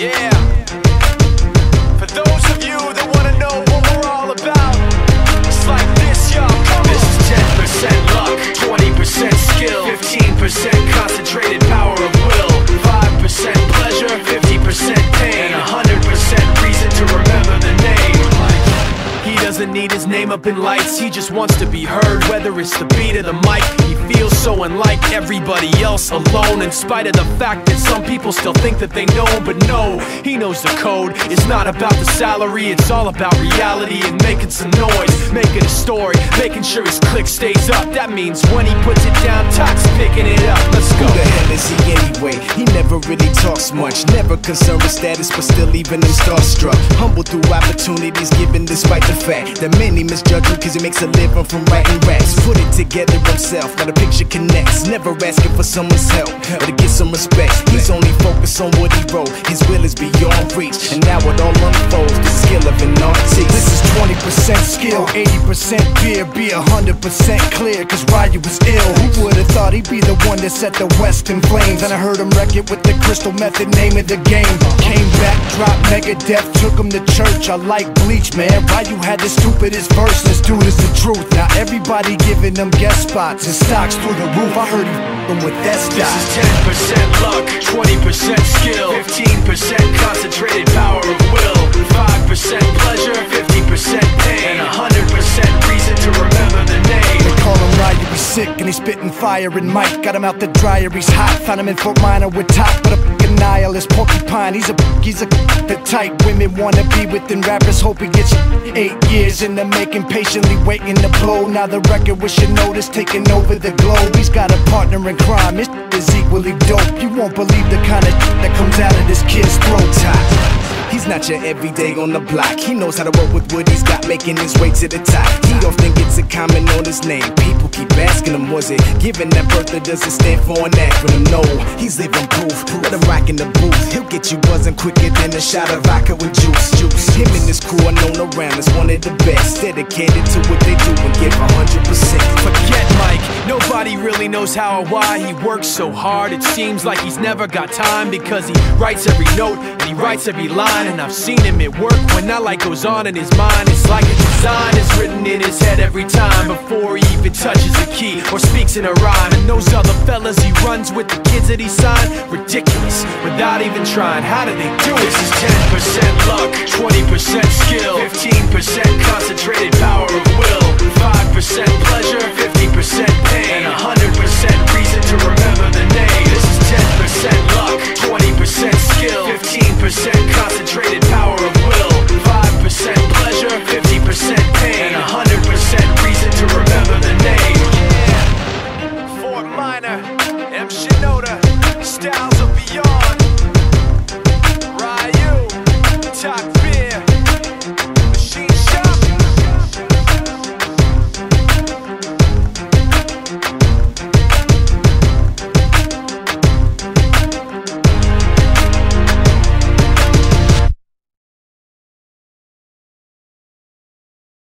Yeah. For those of you that wanna know what we're all about, it's like this, y'all. This is 10% luck, 20% skill, 15% concentrated power of will, 5% pleasure, 50% pain, and 100% reason to remember the name. He doesn't need his name up in lights, he just wants to be heard, whether it's the beat of the mic. He feels so unlike everybody else, alone, in spite of the fact that some people still think that they know him. But no, he knows the code. It's not about the salary, it's all about reality and making some noise, making a story, making sure his click stays up. That means when he puts it down, Tox picking it up. Let's go. Who the hell is he anyway? He never really talks much, never concerned with status, but still leaving him starstruck. Humble through opportunities given despite the fact that many misjudge him cause he makes a living from writing raps. Put it together himself, now the picture connects, never asking for someone's help or to get some respect. He's only focused on what he wrote, his will is beyond reach, and now it all unfolds, the skill of an artist. This is 20% skill, 80% beer, be 100% clear, cause Ryu was ill. Who would've thought he'd be the one that set the West in flames? And I heard him wreck it with the crystal method, name of the game. Came back, dropped Megadeth, took him to church. I like Bleach, man. Ryu had the stupidest verse, this dude is the truth. Now everybody giving them guest spots and stocks through the roof. I heard he f***ing with that stock. This is 10% luck, 20% skill, 15% concentrated power of will, 5% pleasure, 50% pain, and 100% reason to remember the name. They call him Ryu, he's sick and he's spitting fire and Mike got him out the dryer, he's hot. Found him in Fort Minor with top, but a f***ing nihilist porcupine. He's the type women wanna be with, and rappers hope he gets 8 years in the making, patiently waiting to blow. Now the record with your notice taking over the globe. He's got a partner in crime, his is equally dope. You won't believe the kind of that comes out of this kid's throat. He's not your everyday on the block. He knows how to work with what he's got, making his way to the top. He often gets a comment on his name. People keep asking him, was it given that birth that doesn't stand for an acronym? No, he's living proof. Let him rock in the booth. He'll get you buzzing quicker than a shot of vodka with juice. Him and his crew are known around as one of the best, dedicated to what they do and give 100%. Forget Mike, nobody really knows how or why he works so hard. It seems like he's never got time, because he writes every note and he writes every line. And I've seen him at work when that light goes on in his mind. It's like a design is written in his head every time, before he even touches a key or speaks in a rhyme. And those other fellas he runs with, the kids that he signed, ridiculous, without even trying. How do they do it? This is 10% luck, 20% skill, 15% concentrated power of will, 5% pleasure, 50% pain, and 100% reason